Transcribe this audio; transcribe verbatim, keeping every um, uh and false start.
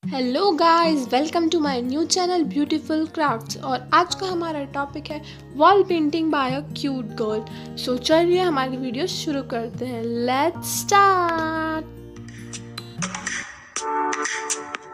Hello guys, welcome to my new channel beautiful crafts. और आज का हमारा टॉपिक है wall painting by a cute girl. So चलिए हमारी वीडियो शुरू करते हैं। Let's start.